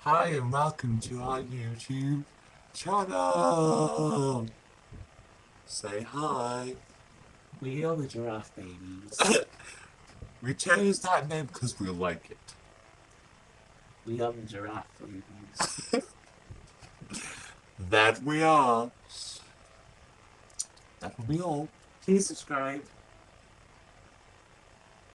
Hi and welcome to our YouTube channel. Say hi. We are the giraffe babies. We chose that name because we like it. We are the giraffe babies. That we are. That will be all. Please subscribe.